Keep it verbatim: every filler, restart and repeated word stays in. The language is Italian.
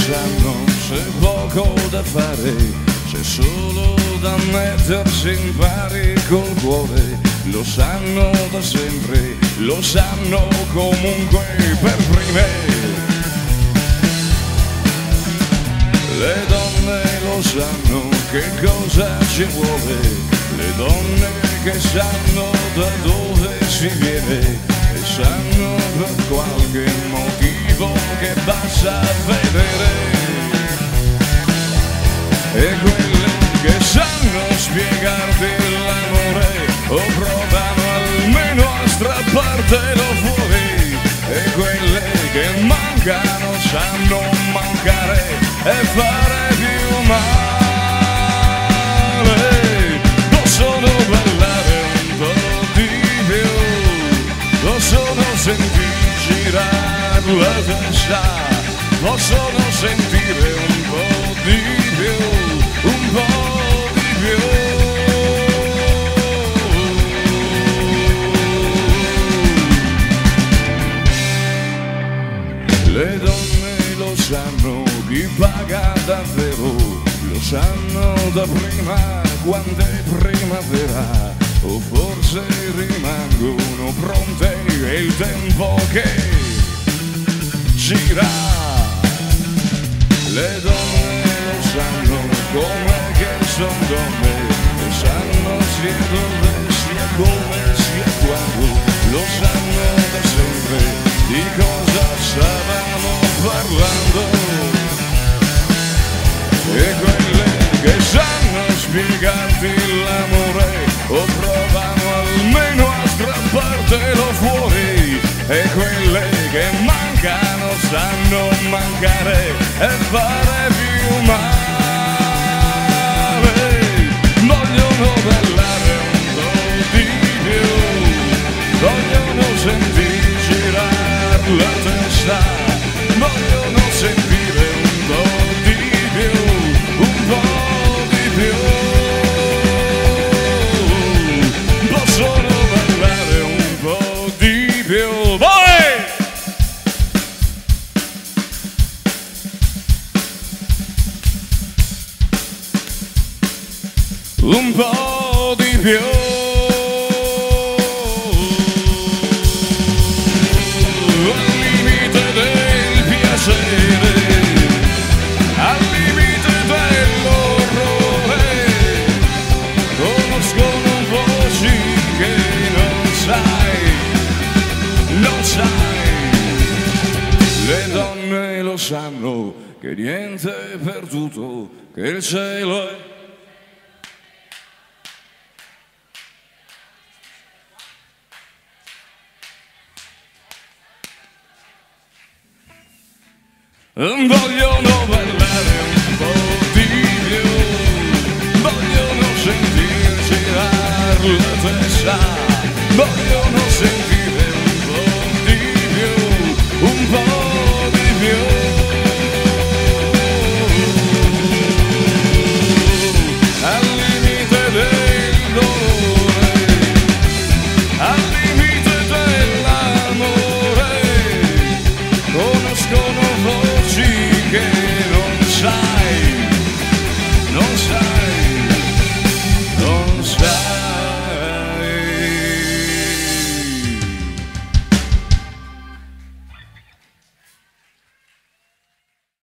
sanno, c'è poco da fare, c'è solo da mettersi in pari col cuore. Lo sanno da sempre, lo sanno comunque per prime. Le donne lo sanno che cosa ci vuole, le donne che sanno da dove si viene e sanno per qualche motivo che basta vedere. E quelle che sanno spiegarti l'amore o provano almeno a strappartelo fuori, e quelle che mancano sanno mancare e fare più male. Possono ballare un po' di più, possono sentir girare la testa, possono sentire un po' di più, un po' di più. Le donne lo sanno, chi paga davvero, lo sanno da prima, quando è primavera, o forse rimangono pronte e il tempo che gira. Le donne lo sanno come che sono donne, lo sanno sia dove, sia come, sia quando, lo sanno da sempre di cosa stavamo parlando. E quelle che sanno spiegarti l'amore o provano almeno a strappartelo fuori, e quelle che mancano sanno mancare e fare più male. Vogliono ballare un po' di più, vogliono sentir girare la testa, vogliono sentire un po' di più, un po' di più. Possono ballare un po' di più. Voi! Un po' di più. Al limite dell'orrore conoscono voci che non sai, non sai. Le donne lo sanno che niente è perduto, che il cielo è. Vogliono ballare un po' di più, vogliono sentir girare la testa,